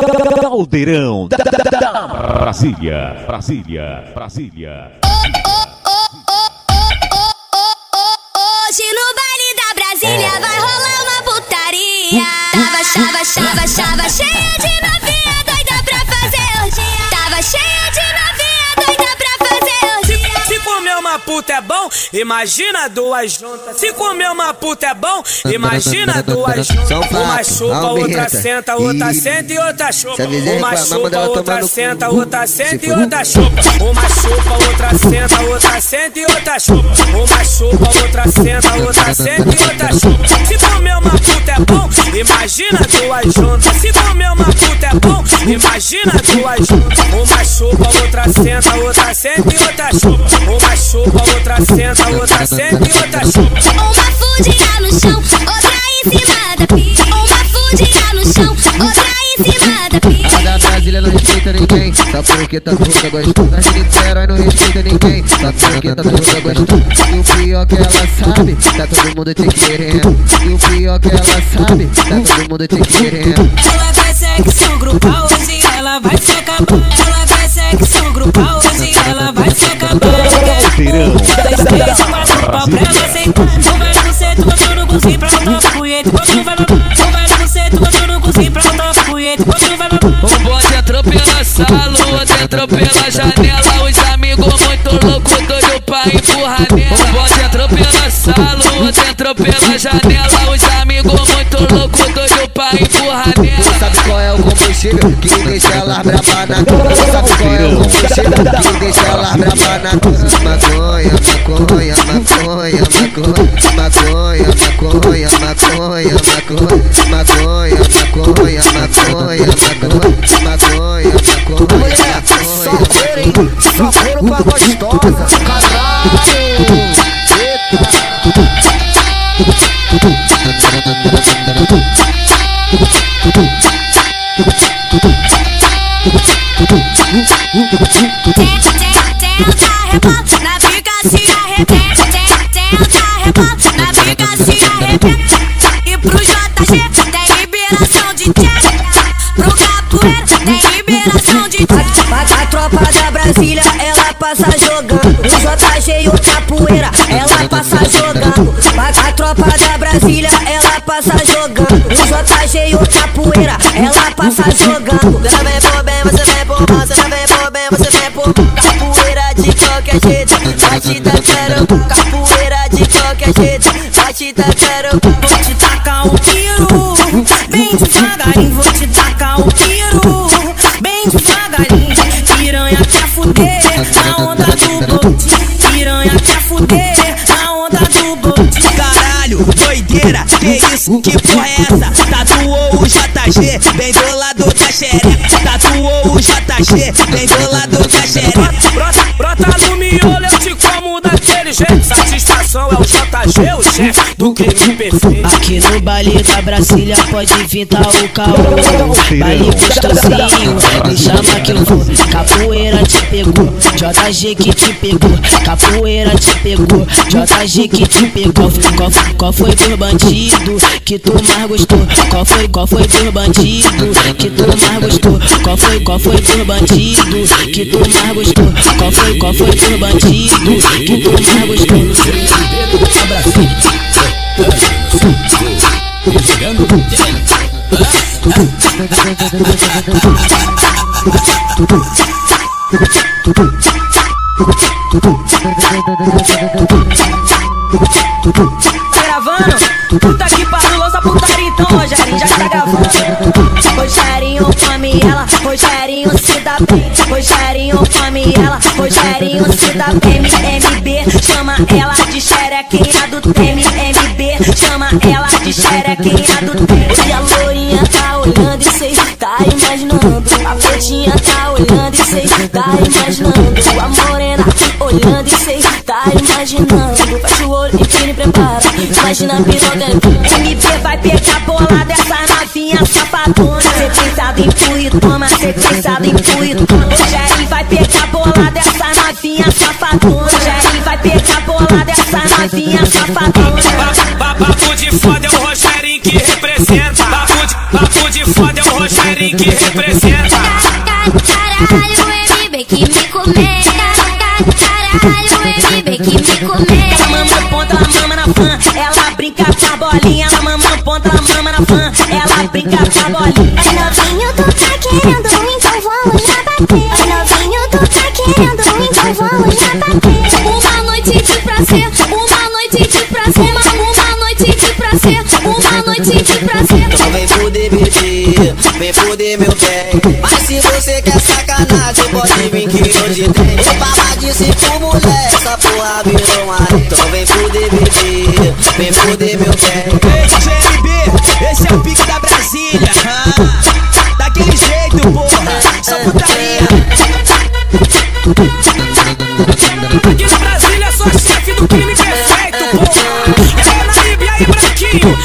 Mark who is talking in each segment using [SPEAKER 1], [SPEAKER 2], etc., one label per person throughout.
[SPEAKER 1] Caldeirão da Brasília, Brasília, Brasília.
[SPEAKER 2] Hoje no baile da Brasília vai rolar uma putaria. Tava cheia de novinha doida pra fazer orgia. Tava cheia de novinha doida pra fazer orgia.
[SPEAKER 3] Se comer uma puta é bom, imagina duas juntas. Se comer uma puta é bom, imagina duas juntas. Uma chupa, outra senta, outra senta e outra chupa. Uma chupa, outra senta, outra senta e outra chupa. Uma chupa, outra senta, outra senta e outra chupa. Uma chupa, outra senta, outra senta e outra chupa. Se comer uma puta é bom, imagina duas juntas. Se comer uma puta é bom, imagina duas juntas. Uma chupa, outra senta e outra chupa. Uma chupa, outra senta e outra chupa.
[SPEAKER 2] Uma fudinha no chão, outra em cima da pia. Uma fudinha no chão, outra em cima da pia.
[SPEAKER 4] A da Brasília não respeita ninguém, só porque tá toda gostosa. A de Niterói não respeita ninguém, só porque tá toda gostosa. E o pior que ela sabe, tá todo mundo te querendo. E o pior que ela sabe, tá todo mundo te querendo.
[SPEAKER 5] Ela vai sexo grupal, hoje ela vai se acabar. Ela vai sexo grupal, hoje ela vai se acabar.
[SPEAKER 1] Caldeirão
[SPEAKER 5] Dois, três, quatro, pau pra ela aceitar. Tu vai no centro, botou no cozinho pra não dar punheta. Tu vai no centro, botou no cozinho pra não dar punheta. Tu vai no
[SPEAKER 6] O bonde entrou pela sala, o outro entrou pela janela. Os amigos muito loucos, doido pra empurrar nela. O bonde entrou pela sala, o outro entrou pela janela. Os amigos muito loucos, doido pra empurrar nela.
[SPEAKER 4] Sabe qual é o combustível que deixa ela braba na tua? Sabe qual é o combustível que deixa ela braba na tua? Maconha, maconha, maconha, maconha, maconha, maconha, maconha, maconha, maconha, maconha, maconha, maconha. Só couro, hein? Só couro com a gostosa. Caralho!
[SPEAKER 2] Tenta rebola, na briga se arrebenta. Tenta rebola, na briga se arrebenta. E pro JG tem liberação de tcheca. Pro capoeira tem liberação de tcheca.
[SPEAKER 7] A tropa da Brasília, ela passa jogando. O JG e o capoeira, ela passa jogando. A tropa da Brasília, ela passa jogando. O JG e o capoeira, ela passa jogando. Você vem por bem, você vem por mal. Você vem por bem, você vem por mal. Capoeira de qualquer jeito, vai te tacar. Capoeira de qualquer jeito, vai te tacar.
[SPEAKER 5] Vou te tacar um tiro, bem devagarinho. Vou te tacar um tiro, bem devagarinho. Piranha quer fuder na onda do bonde. Piranha quer fuder na onda do bonde.
[SPEAKER 3] Caralho, doideira, que isso, que porra é essa? Tatuou o JG, bem do lado da xereca. Tatuou o JG, bem do lado da xereca. Brota no miolo, eu te como daquele jeito. Satisfação é o JG, o chefe do crime perfeito.
[SPEAKER 5] Aqui no baile da Brasília pode vir tá o caô. Baile gostosinho, me chama que eu vou. Capoeira te pegou, JG que te pegou. Capoeira te pegou, JG que te pegou. Qual foi teu bandido que tu mais gostou? Qual foi teu bandido que tu mais gostou? Qual foi teu bandido que tu mais gostou? Qual foi teu bandido que tu mais gostou?
[SPEAKER 7] Gravando? Puta que pariu, lança putaria então, Rogerinho, já que tá gravando. Rogerinho come ela, Rogerinho se dá bem. Rogerinho come ela, Rogerinho se dá bem. MB chama ela de xerequinha do Teme. MB chama ela de xerequinha do Teme. E a lourinha tá olhando e cês tá imaginando. A pretinha tá olhando e cês tá imaginando. A morena olhando e cês tá imaginando. Fecha o olho e tira e prepara. Imagina a piroca. MB vai pegar bola dessa novinha safadona. Cê pensado em tu e toma, cê pensado em tu e toma. Rogerinho vai pegar bola dessa novinha safadona. Rogerinho vai pegar bola dessa novinha safadona.
[SPEAKER 3] Papo de foda é o Rogerinho que representa. Papo de foda é o Rogerinho que representa.
[SPEAKER 2] Caralho, MB que me comer. Caralho, MB que me comer.
[SPEAKER 7] Ela mama no ponto, ela mama na fã. Ela brinca com a bolinha. Ela mama no ponto, ela mama na fã. Ela brinca com a bolinha.
[SPEAKER 2] Oi, novinho, tu tá querendo, então vamos já bater. Oi, novinho, tu tá querendo, então vamos já bater. Uma noite de prazer, uma noite de prazer. Uma noite de prazer, uma noite de prazer.
[SPEAKER 4] Então vem fuder, bebê, vem fuder, meu bem. Mas se você quer sacanagem, pode vir que hoje tem. Vou falar de 5 mulher, essa porra virou uma. Então vem fuder, bebê, vem fuder, meu bem.
[SPEAKER 8] Ei, GLB, esse é o pique da Brasília. Daquele jeito, porra, só putaria.
[SPEAKER 3] Aqui no Brasília sou chefe do crime perfeito, porra. É Naíbe aí, branquinho,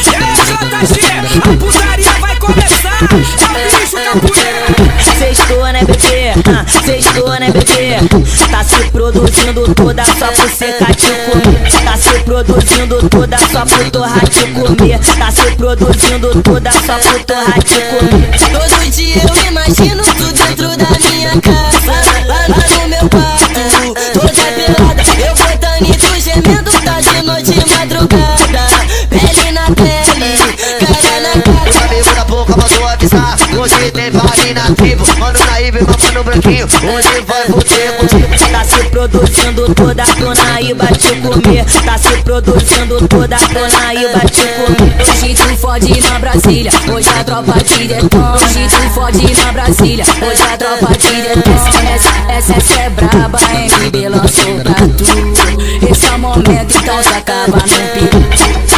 [SPEAKER 3] é JG. A putaria vai começar, é o bicho capoeira.
[SPEAKER 7] Sextou, né, bebê? Sextou, né, bebê? Tá se produzindo toda só pro secar te comer. Tá se produzindo toda só pro torrar te comer. Tá se produzindo toda só pro torrar te comer.
[SPEAKER 4] Todo dia eu imagino tu dentro da minha casa, lá no meu quarto, toda pelada, eu botando e tu gemendo, tá de noite e madrugada, pele na pele, cara na cara. Os amigos da boca mandou avisar, hoje tem vale na tribo, mano Naíbe, mano branquinho, hoje vai fuder contigo.
[SPEAKER 7] Tá se produzindo toda pro Naíba te comer. Tá se produzindo toda pro Naíba te comer.
[SPEAKER 6] Hoje tu fode na Brasília, hoje a tropa te detona. Hoje tu fode na Brasília, hoje a tropa te detona. Essa é braba, MB lançou pra tu. Esse é o momento, então se acaba no piru.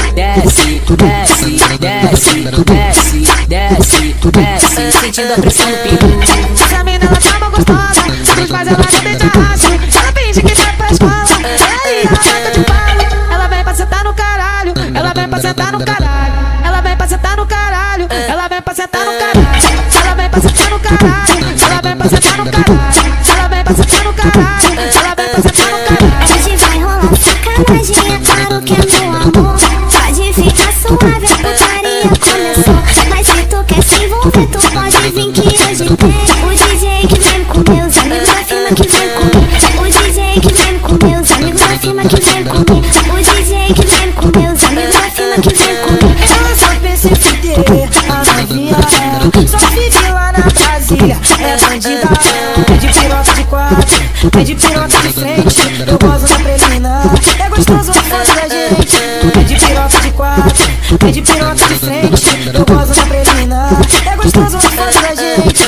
[SPEAKER 6] Desce, desce, desce, desce, desce, desce, sentindo a pressão no piru.
[SPEAKER 9] Essa mina ela tá uma gostosa, dos mais ela não deixa rastro. Ela finge que vai pra escola, e aí ela bota de palo. Ela vem pra sentar no caralho, ela vem pra sentar no caralho. Ela vem pra sentar no caralho, ela vem pra sentar no caralho. Ela vem pra sentar no caralho, ela vem pra sentar no caralho. Ela vem pra sentar no caralho, ela vem pra sentar no caralho.
[SPEAKER 2] Hoje vai rolar sacanagem, é claro que é meu amor. Pode ficar suave, a putaria começou. Mas se tu quer se envolver, tu pode vir que hoje tem. O DJ que vem com meus amigos da firma que vem comigo. O DJ que vem com meus amigos da firma que vem comigo. O DJ que vem com meus amigos da firma que vem comigo.
[SPEAKER 9] Ela só pensa em fuder, a novinha é. Só vive lá na Brasília, é bandida é. É de piroca de quatro, é de piroca de frente. Eu gosto da preliminar, é gostoso o fã da gente. É de piroca de quatro, é de piroca de frente. Eu gosto da preliminar, é gostoso o fã da gente.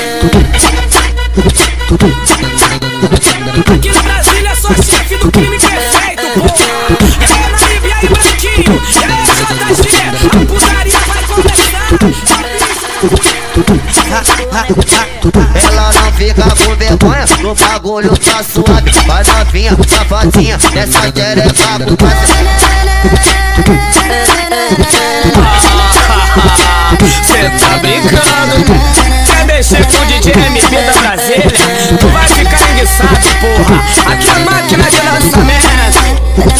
[SPEAKER 3] Aqui no Brasília sou chefe do crime perfeito, porra. É Naíbe aí, branquinho, é JG. A putaria vai começar, é o bicho capoeira.
[SPEAKER 4] Ela não fica com vergonha, no bagulho tá suave. Vai novinha, safadinha, nessa tereca com
[SPEAKER 3] Cê tá brincando? Quer mexer com o DJ MP da Brasília? Tu vai ficar enguiçado, porra. Aqui é máquina de lançamento.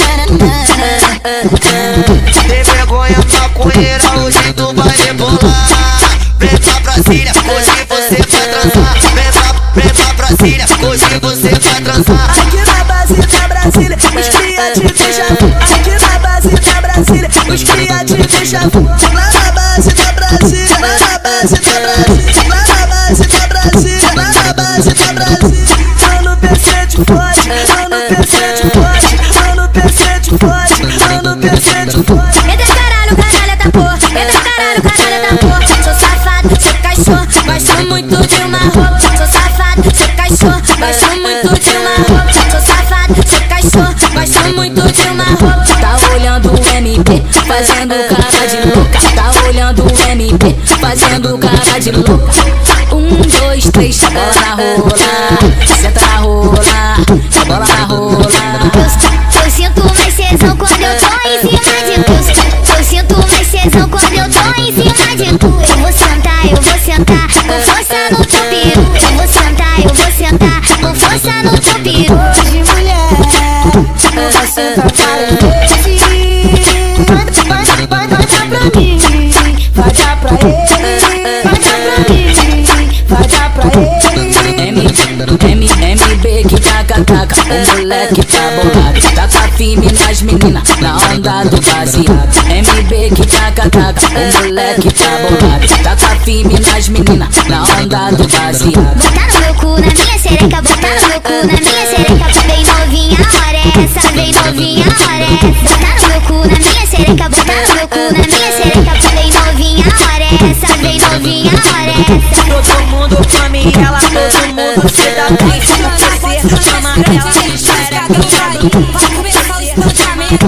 [SPEAKER 4] Tem vergonha, maconheira, hoje tu vai rebolar. Vem pra Brasília, hoje você vai transar. Vem pra Brasília, hoje você vai transar.
[SPEAKER 9] Aqui na base da Brasília, os cria te deixa voar. Aqui na base da Brasília, os cria te deixa voar. Lá na base da Brasília, lá na base da Brasília, lá na base da Brasília, lá na base da Brasília. Mano, PC te fode, mano, PC te fode, mano, PC te fode, mano, PC te fode.
[SPEAKER 2] Entra caralho, caralho da porra. Entra caralho, caralho da porra. Sou safado, sou cachorro, gosto muito de uma roupa. Sou safado, sou cachorro, gosto muito de uma roupa. Sou safado, sou cachorro, gosto muito de uma roupa.
[SPEAKER 6] Tá olhando o MP, fazendo cara de louca. Tá olhando o MP, fazendo cara de louca. 1, 2, 3, bola na rola. Senta na rola, bola na rola.
[SPEAKER 2] Eu sinto mais tesão quando eu tô em cima de tu. Eu sinto mais tesão quando eu tô em cima de tu. Eu vou sentar com força no teu peru. Eu vou sentar com força no teu peru.
[SPEAKER 9] Hoje, mulher, eu vou sentar várias vezes. Vai dar pra mim, vai dar pra ele. Vai dar pra mim,
[SPEAKER 5] MB que taca, o moleque tá bolado. Taca firme nas meninas, na onda do baseado. MB que taca, o moleque tá bolado. Taca firme nas meninas, na onda do baseado.
[SPEAKER 2] Botar no meu cu, na minha xereca, botar no meu cu, na minha xereca. Vem novinha, hora é essa, vem novinha, hora é essa. Botar no meu cu, na minha xereca, botar no meu cu, na minha xereca. Vem novinha, hora é essa, vem novinha, hora é essa.
[SPEAKER 7] Todo mundo come ela, todo mundo se dá bem. Você chama ela de xereca, vai começar o espancamento.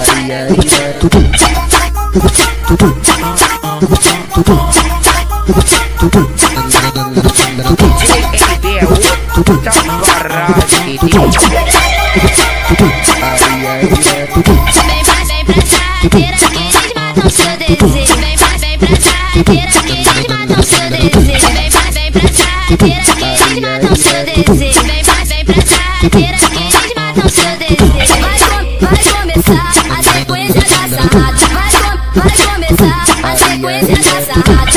[SPEAKER 2] Vem pra sadeira que eles matam seu desejo. Vem pra sadeira que eles matam seu desejo. Vem pra sadeira que eles matam seu desejo. Vem pra sadeira que eles matam seu desejo. Vai começar a sequência da sarrada. Vai começar a sequência da sarrada.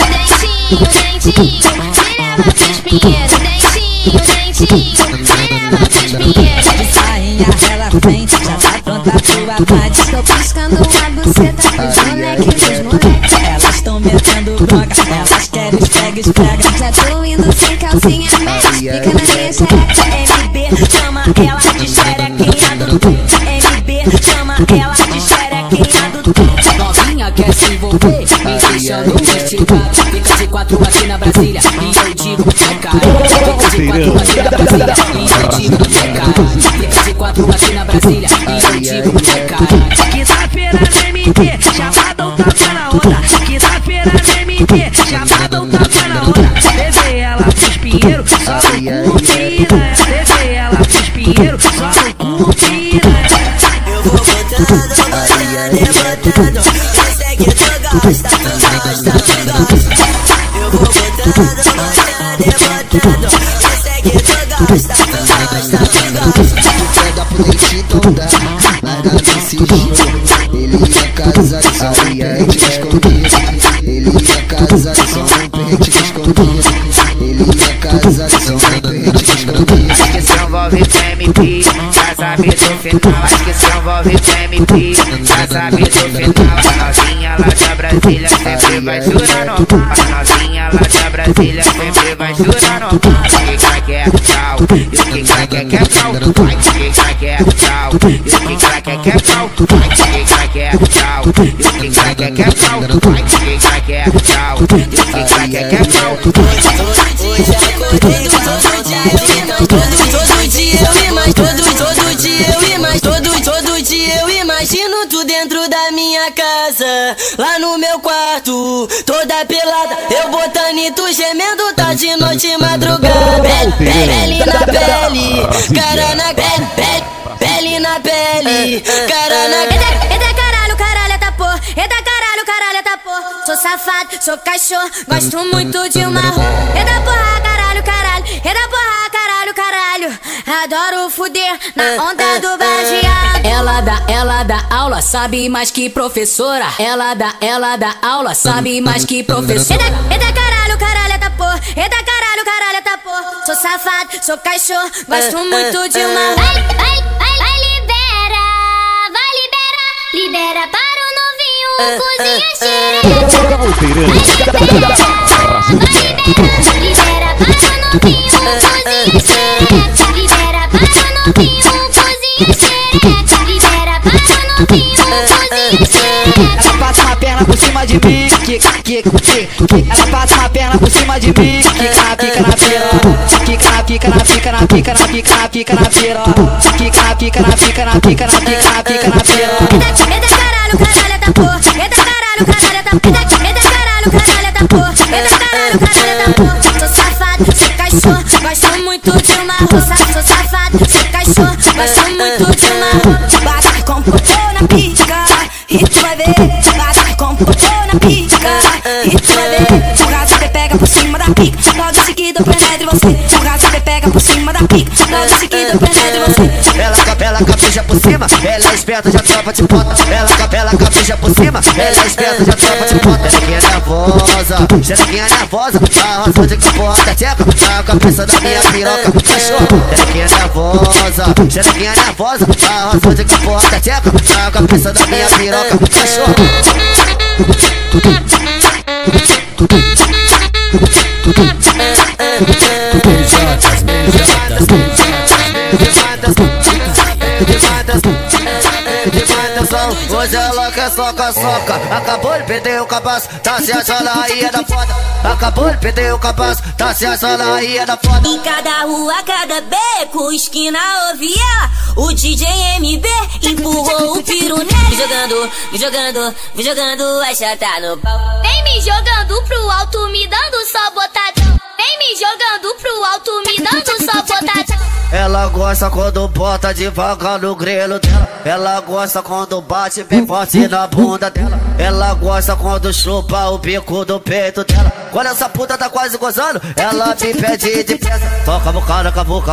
[SPEAKER 2] Dentinho, me leva pro espinheiro. Dentinho, me leva pro espinheiro.
[SPEAKER 7] De sainha ela vem, já tá pronta pro abate.
[SPEAKER 2] Tô piscando uma buceta pros moleques.
[SPEAKER 7] Elas tão metendo bronca, elas querem esfrega.
[SPEAKER 2] Já tô indo sem calcinha, mas fica na minha xereca.
[SPEAKER 7] MB chama ela de xerequinha do tempo. MB chama ela de xerequinha do tempo.
[SPEAKER 5] Novinha quer se envolver, me deixando esticado. Fica de quatro aqui na Brasília, e eu digo é caro. Fica de quatro aqui na Brasília, e eu digo é caro. Fica de quatro aqui na Brasília, e eu digo é caro.
[SPEAKER 7] Quinta-feira no MT, chamadão tapa na onda. Quinta-feira no MT, chamadão tapa na onda. Levei ela pro espinheiro, só no cu piranha. Levei ela pro espinheiro, só no cu piranha.
[SPEAKER 8] Eu vou botando, botando. Eu sei que tu gosta, tu gosta. Eu vou botando, botando. Eu sei que tu gosta, tu gosta.
[SPEAKER 4] Pega pro leite então dá, mas dá desse jeito. Ele ia casar só um pente escondido. Ele ia casar só um pente escondido. Ele ia casar só um pente escondido.
[SPEAKER 10] Acho que se envolve com MP, já sabe do final. Acho que se envolve com MP, já sabe do final. A novinha lá da Brasília sempre vai jurar no pau. A novinha lá da Brasília sempre vai jurar no pau. O que quer tchau, e o que quer tchau. Vai, o que quer tchau, e o que quer tchau. Vai, o que quer tchau, e o que quer tchau. Vai, o que quer tchau, e o que quer tchau.
[SPEAKER 8] Hoje acordei todo dia eu imagino tu dentro da minha casa, lá no meu quarto, toda pelada, eu botando e tu gemendo, tá de noite e madrugada. Pele na pele, cara na pele, pele na pele, cara na pele.
[SPEAKER 2] Eita caralho, eita porra. Eita caralho, eita porra. Sou safado, sou cachorro, gosto muito de uma rua. Eita porra, caralho. Eita porra, caralho. Adoro fuder na onda do baseado.
[SPEAKER 5] Ela dá aula, sabe mais que professora. Ela dá aula, sabe mais que professora.
[SPEAKER 2] Eita caralho, eita porra. Eita caralho, eita porra. Sou safado, sou cachorro, gosto muito de uma. Vai libera para o novinho, cozinha xereca. Libera para o novinho, cozinha xereca. Libera para o novinho, cozinha xereca. Libera para o novinho, cozinha xereca.
[SPEAKER 7] Ela passa uma perna por cima de mim, ela passa uma perna por cima de mim, fica na piroca, fica na piroca, fica na piroca.
[SPEAKER 2] Eita caralho, eita porra. Eita caralho, eita porra. Eita caralho, eita porra. Sou safado, sou cachorro, gosto muito de uma roça. Sou safado, sou cachorro, gosto muito de uma roça.
[SPEAKER 7] Bate com popô na pica, e tu vai ver. Bate com popô na pica, e tu vai ver. O raso pega por cima da pica, logo em seguida eu penetro em você. O raso pega por cima da pica, logo em seguida eu penetro em você.
[SPEAKER 4] ela capricha por cima, ela é esperta, já tropa de ponta. Ela capricha por cima, ela é esperta, já tropa de ponta. Xerequinha nervosa, xerequinha nervosa, a rosa de capota tcheca, a cabeça da minha piroca, cachorro. Xerequinha nervosa, xerequinha nervosa, a rosa de capota tcheca, a cabeça da minha piroca, cachorro. Hoje ela quer soca. Acabou de perder o cabaço, tá se achando a rainha da foda. Acabou de perder o cabaço, tá se achando a rainha da foda.
[SPEAKER 2] Em cada rua, cada beco, esquina ou viela, o DJ MB empurrou o piru nele. Me jogando, a chata no pau.
[SPEAKER 11] Vem me jogando pro alto, me dando só botadão. Vem me jogando pro alto, me dando só botadão.
[SPEAKER 4] Ela gosta quando bota devagar no grelo dela. Ela gosta quando bate bem forte na bunda dela. Ela gosta quando chupa o bico do peito dela. Quando essa puta tá quase gozando, ela me pede de peça. Só cavucada,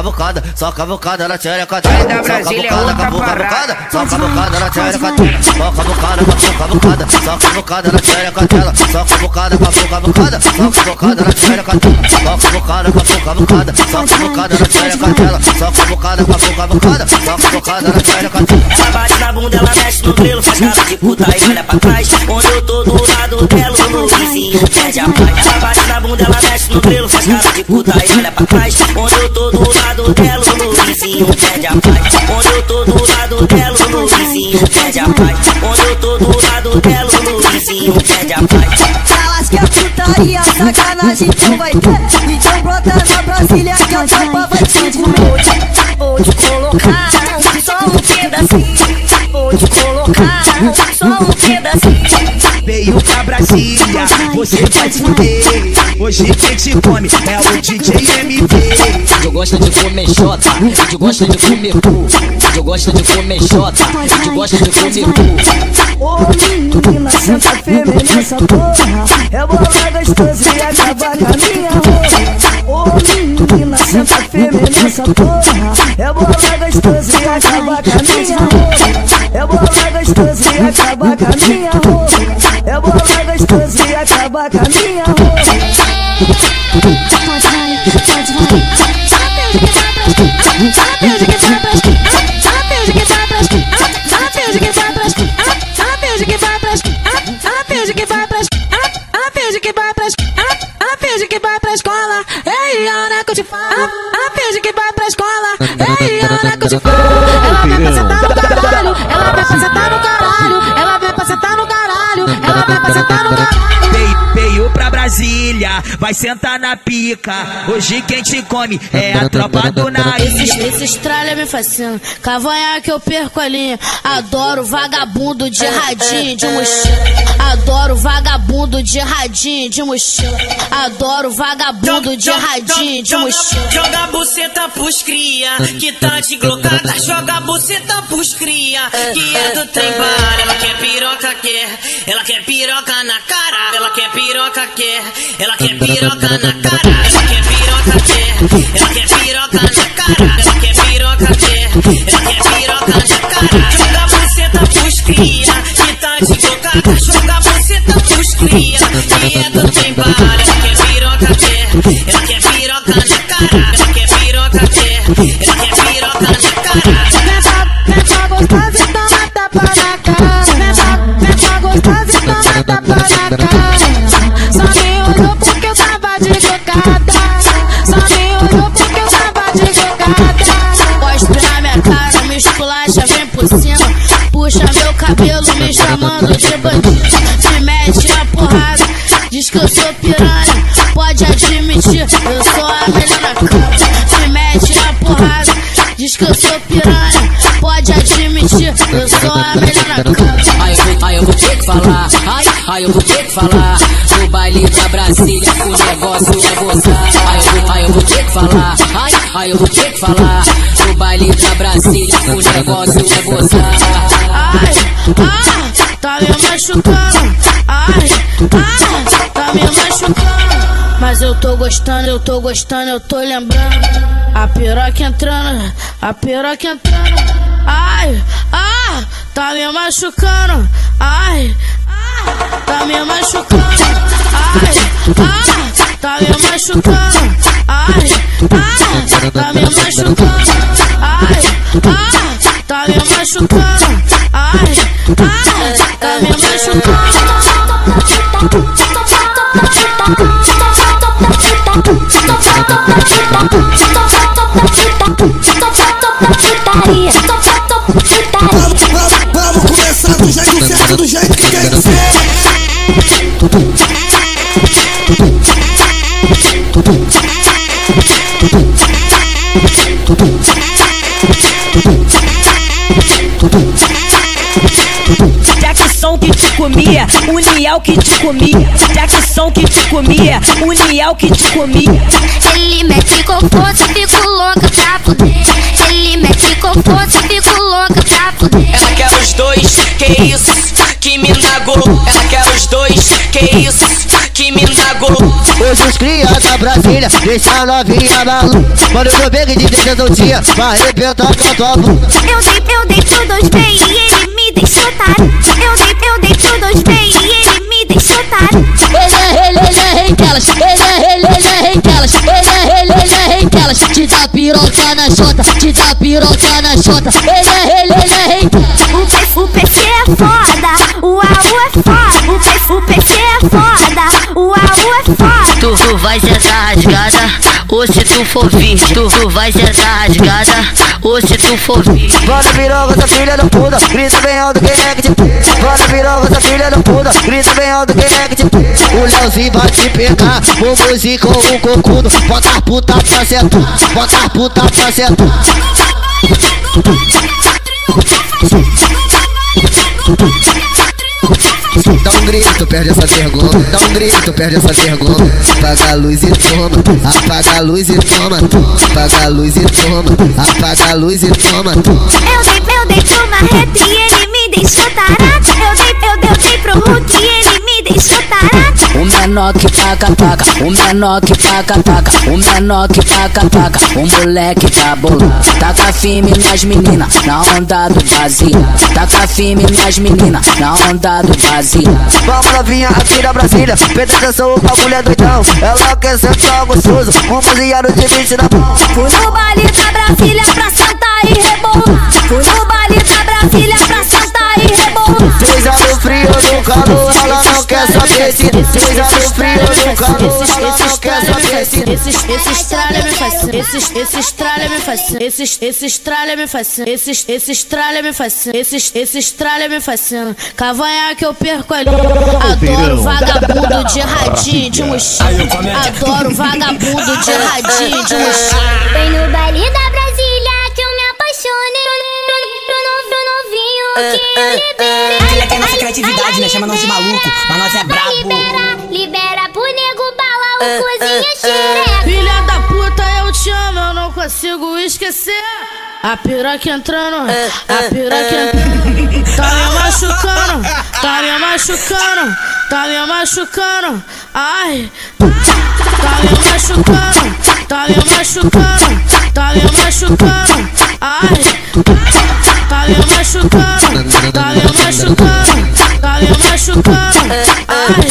[SPEAKER 4] só cavucada na tchereca dela. Só cavucada, só cavucada na tchereca dela. Só cavucada, só cavucada na tchereca dela. Só cavucada, só cavucada na tchereca dela. Só cavucada, só cavucada na tchereca dela. Só cavucada, só cavucada na tchereca dela.
[SPEAKER 3] Ela bate na bunda, ela mexe no grelo, faz cara de puta e olha pra trás. Onde eu tô do lado dela, o vizinho perde a paz. Ela bate na bunda, ela mexe no grelo, faz cara de puta e olha pra trás. Onde eu tô do lado dela, o vizinho perde a paz. Onde eu tô do lado dela, o vizinho perde a paz. Onde eu tô do lado dela, o vizinho perde a paz.
[SPEAKER 7] Elas que é putaria, sacanagem então vai ter. Então brota na Brasília que a tropa vai te comer.
[SPEAKER 2] Vou te colocar só um pedacinho. Vou te colocar só um pedacinho.
[SPEAKER 3] Veio pra Brasília, você vai fuder. Hoje quem te come é o DJ MB.
[SPEAKER 5] Eu gosto de comer xota, eu gosto de comer cu. Eu gosto de comer xota, eu gosto de comer cu.
[SPEAKER 7] Ô menina, senta firme nessa porra. Eu vou lá gostoso e acabar com a minha roupa. Ô menina, senta firme nessa porra. Eu vou lá gostoso e acabar com a minha roupa. Eu vou lá gostoso e acabar com a minha roupa. Eu vou lá gostoso e acabar com a minha roupa.
[SPEAKER 9] Ela finge que vai pra escola, ei, Ana, que eu te falo. Ela finge que vai pra escola, ei, Ana, que eu te falo. Ela vem pra sentar no caralho, ela vem pra sentar no caralho, ela vem pra sentar no caralho, ela vem pra sentar no caralho.
[SPEAKER 3] Veio pra Brasília, vai sentar na pica. Hoje quem te come é a tropa do Naí.
[SPEAKER 11] Esse tralha me fascina, cavanhaque que eu perco a linha. Adoro vagabundo de radinho de mochila. Adoro vagabundo de radinho de mochila. Adoro vagabundo de radinho de mochila.
[SPEAKER 3] Joga a buceta pros cria, que tá de glocada. Joga a buceta pros cria, que é do trem bar. Ela quer piroca, ela quer piroca na cara. Ela quer piroca, ela quer piroca na cara. Ela quer piroca, ela quer piroca na cara. Ela quer piroca, ela quer piroca na cara. Joga a buceta pros cria, que tá de glocada. Joga a buceta pros cria, que é do trem bar. Ela quer piroca, ela quer piroca na cara. Ela quer piroca, ela quer piroca na cara.
[SPEAKER 9] Vem pra gostosa e toma tapa na cara. Vem pra gostosa e toma tapa na cara. Só me olhou porque eu tava de glocada. Só me olhou porque eu tava de glocada.
[SPEAKER 11] Cospe na minha cara, me esculacha, vem por cima. Puxa meu cabelo, me chamando de bandido. Me mete a porrada, diz que eu sou piranha. Pode admitir, eu sou a melhor na cama. Me mete a porrada, diz que eu sou piranha. Pode admitir, eu sou a melhor na cama.
[SPEAKER 5] Aí eu vou ter que falar, aí eu vou ter que falar. No baile da Brasília o negócio é gozar. Aí eu vou ter que falar, aí eu vou ter que falar. No baile da Brasília o negócio é gozar.
[SPEAKER 11] Tá me machucando. Tá me machucando. Mas eu tô gostando, eu tô lembrando. A piroca entrando, a piroca entrando. ai, tá me machucando, ai, tá me machucando, ai, tá me machucando, ai, tá me machucando, ai, tá me machucando, ai, tá me machucando.
[SPEAKER 12] Vamos começar do jeito certo, do jeito que tem que ser.
[SPEAKER 7] Jackson que te comia, Unial que te comia. Jackson que te comia, Unial que te comia.
[SPEAKER 2] Ele mete com força, fico louca pra fuder. Ele mete com força, fico louca pra fuder.
[SPEAKER 3] Ela quer os dois, que isso, que me nagou. Ela quer os dois, que isso, que me nagou.
[SPEAKER 4] Hoje os cria da Brasília, deixa a novinha maluca. Mano, eu bem de dentro do dia, vai arrebentar com a tua bunda.
[SPEAKER 2] Eu dei pro 2B e ele me deixou tarde. Eu dei pro 2B e ele me deixou tarde.
[SPEAKER 5] Ele é rei delas, ele é rei delas, ele é rei delas. Te dá piroca na chota, te dá piroca na chota. Ele é rei delas.
[SPEAKER 2] O PC é foda, o AU é foda. O PC é foda, o AU é foda.
[SPEAKER 5] Tu vai sentar rasgada, ou se tu for vir. Tu vai sentar rasgada, ou se tu for vir.
[SPEAKER 4] Bora piroca, essa filha da puta, grita bem alto quem é que te pega. Bora piroca, essa filha da puta, grita bem alto quem é que te pega. O Leozinho vai te pegar, o músico com o cocudo. Bota a puta pra sentar, bota a puta pra sentar. Dá um grito, perde essa vergonha. Dá um grito, perde essa vergonha. Apaga a luz e toma, apaga a luz e toma. Apaga a luz e toma, apaga a luz e toma.
[SPEAKER 2] Eu dei pro Marreto e ele me deixou tarado. Eu dei pro Hulk e ele me deixou tarado.
[SPEAKER 5] O menor que taca, o menor que taca, o menor que taca, o moleque tá bolado. Taca firme nas meninas, na onda do vazio. Taca firme nas meninas, na onda do vazio.
[SPEAKER 4] Vamos novinha aqui da Brasília, presta atenção, o bagulho é doidão. Ela quer sentar gostoso, um baseado de 20 na mão.
[SPEAKER 2] Fui no baile da Brasília pra sentar e rebolar. Fui no baile da Brasília pra sentar e rebolar.
[SPEAKER 4] Seja no frio ou no calor, ela não quer saber se. Seja no frio ou no calor, ela não quer saber se.
[SPEAKER 11] Esse estralha me fascina, esse estralha me fascina, esse estralha me fascina, esse estralha me fascina, esse estralha me fascina. Cavanhaque eu perco ali. Adoro vagabundo de radinho de mochila. Adoro vagabundo de radinho de mochila.
[SPEAKER 2] Foi no baile da Brasília que eu me apaixonei pro novinho que eu liberei.
[SPEAKER 3] Ela quer nossa criatividade, né? Chama nós de maluco, mas nós é brabo.
[SPEAKER 2] Libera pro nego bala, o cozinha xereca.
[SPEAKER 11] Filha da puta, eu te amo, eu não consigo esquecer. A piroca entrando, a piroca entrando. Tá me machucando, tá me machucando, tá me machucando. Ai, tá me machucando, tá me machucando, tá me machucando. Ai, tá me machucando, tá me machucando, tá me machucando. Ai.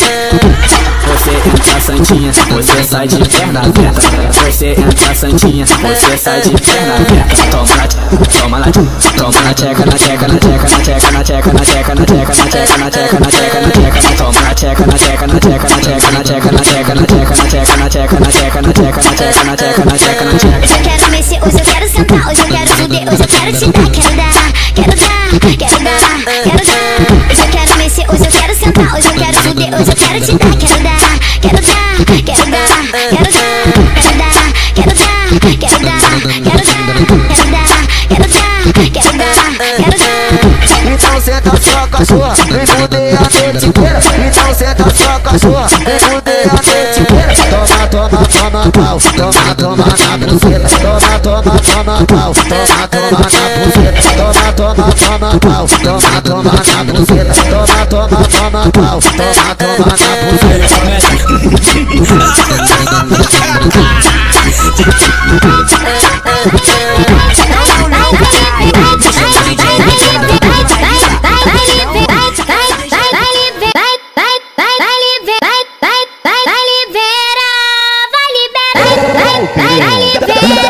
[SPEAKER 13] Você entra santinha, você sai de perna aberta. Você entra santinha, você sai de perna aberta. Toma na tcheca, toma na tcheca, na tcheca, na tcheca, na tcheca, na tcheca, na tcheca, na tcheca, na tcheca, na tcheca, na tcheca, na tcheca, toma na tcheca, na tcheca, na tcheca, na tcheca, na tcheca, na tcheca, na tcheca, na tcheca, na tcheca, na tcheca, na tcheca, na tcheca, na tcheca, na tcheca, na tcheca.
[SPEAKER 2] Hoje eu quero mexer, hoje eu quero sentar, hoje eu quero fuder, hoje eu quero te dar, quero dar, quero dar, quero dar, quero dar. Hoje eu quero mexer, hoje eu quero sentar, hoje eu quero fuder, hoje eu quero te dar, quero dar, quero dar, quero dar, quero dar, quero dar, quero dar, quero dar, quero dar, quero dar, quero dar, quero dar.
[SPEAKER 4] Então senta sua cachorra, vem fuder a noite inteira. Então senta sua cachorra, vem fuder a noite inteira. Toma, toma, toma pau, toma, toma na buceta. Toma, toma, toma pau, toma, toma na buceta. Toma, toma, toma pau, toma, toma na buceta. Toma, toma, toma pau, toma, toma na buceta.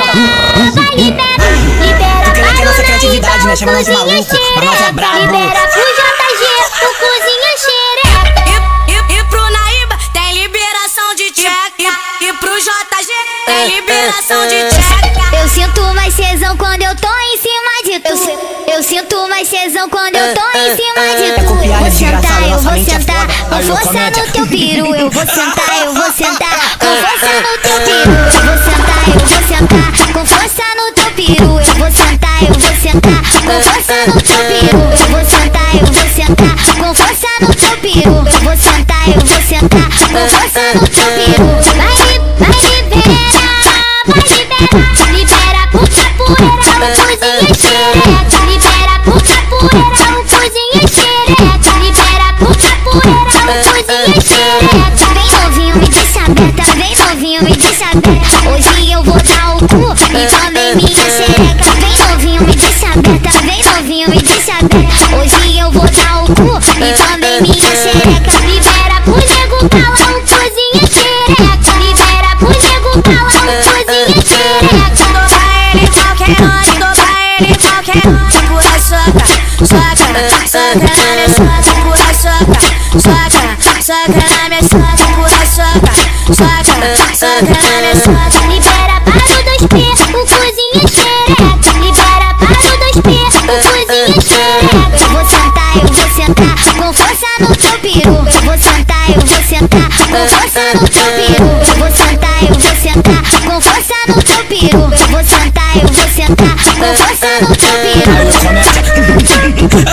[SPEAKER 2] Libera
[SPEAKER 7] Tu quer nossa criatividade, né? Chama nós de maluco, mas nós é brabo.
[SPEAKER 2] Libera pro JG, o cozinha xereca. E pro Naíba tem liberação de tcheca. E pro JG tem liberação de tcheca. Eu sinto mais tesão quando eu tô em cima de tu. Eu sinto mais tesão quando eu tô em cima de tu. Eu vou sentar com força no teu piru. Eu vou sentar com força no teu piru. Eu vou sentar com força no teu piru. Eu vou sentar com força no teu piru. Eu vou sentar com força no teu piru. Eu vou sentar com força no teu piru. Libera pro capoeira, o cozinha xereca. Libera pro capoeira, o cozinha xereca. Libera pro capoeira, o cozinha xereca. Vem novinho, me deixa aberta, vem novinho, me deixa aberta. Hoje eu vou dar o cu e também minha xereca. Vem novinho, me deixa aberta, vem novinho, me deixa aberta. Hoje eu vou dar o cu e também minha xereca. Libera pro nego cala, o cozinha xereca. Libera pro nego cala, o cozinha xereca. Dou pra ele qualquer hora, dou pra ele qualquer hora. Pura soca, soca na minha soca. Pura soca na minha soca. Pura soca na minha soca. Libera para o 2P, o cozinha xereca. Libera para o 2P, o cozinha xereca. Eu vou sentar com força no teu piru. Eu vou sentar com força no teu piru. Eu vou sentar com força no teu piru. Eu vou sentar com força no teu piru.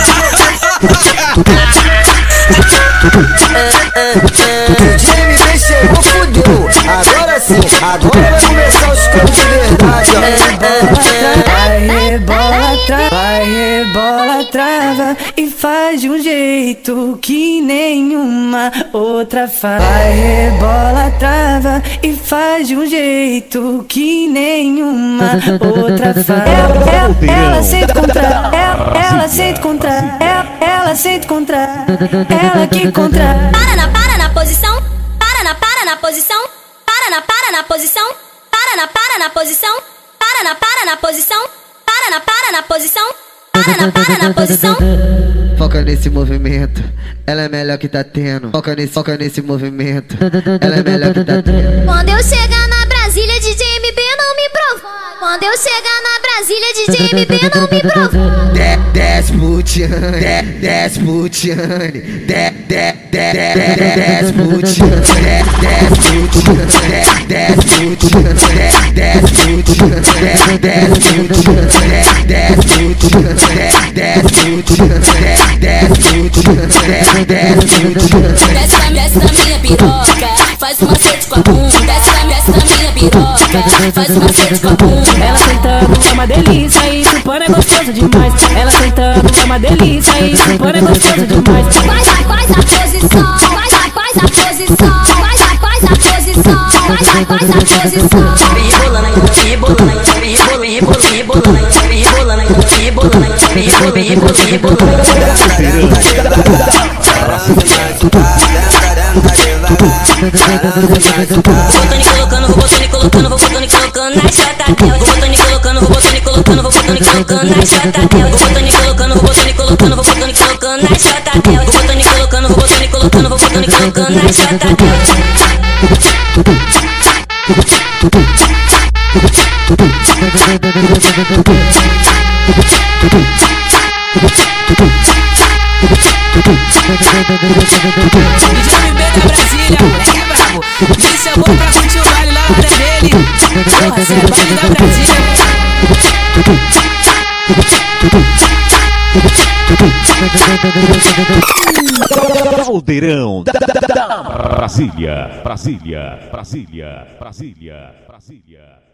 [SPEAKER 4] DJ MB chegou, fudeu. Agora sim, agora vai começar os campos de verdade, ó.
[SPEAKER 14] Vai rebola, trava e faz de um jeito que nenhuma outra faz. Vai rebola, trava e faz de um jeito que nenhuma outra faz. Ela sente contra, ela sente contra, ela sente contra, ela que contra.
[SPEAKER 2] Para na posição, para na posição, para na posição, para na posição, para na posição, para na posição, para na posição.
[SPEAKER 4] Foca nesse movimento, ela é melhor que tá tendo. Foca nesse movimento, ela é melhor que tá tendo.
[SPEAKER 2] Quando eu chegar na Brasília, DJ MB não me provoca. Quando eu chegar na Brasília, DJ MB não me provoca.
[SPEAKER 4] Desce putiane, desce putiane, desce putiane, desce putiane, desce putiane, desce putiane, desce putiane, desce putiane, desce putiane.
[SPEAKER 2] Desce na minha piroca, faz uma sede com a bunda. Desce na minha piroca, faz uma sede com a bunda.
[SPEAKER 14] Ela sentando é uma delícia e chupando é gostoso demais. Ela sentando é uma delícia e chupando é gostoso demais.
[SPEAKER 2] Faz a posição, faz a posição, faz a posição, faz a posição.
[SPEAKER 8] Vou botando e colocando na chata dela. Vou botando e colocando, vou botando e colocando, vou botando e colocando na chata dela. Vou botando e colocando, vou botando e colocando, vou botando e colocando na chata dela. Vou botando e colocando, vou botando e colocando, vou botando e colocando na chata dela.
[SPEAKER 3] DJ MB da Brasília, moleque é brabo. Me chamou pra curtir o baile lá na área dele. Porra, cê é baile da Brasília.
[SPEAKER 1] Caldeirão da Brasília, Brasília, Brasília, Brasília, Brasília.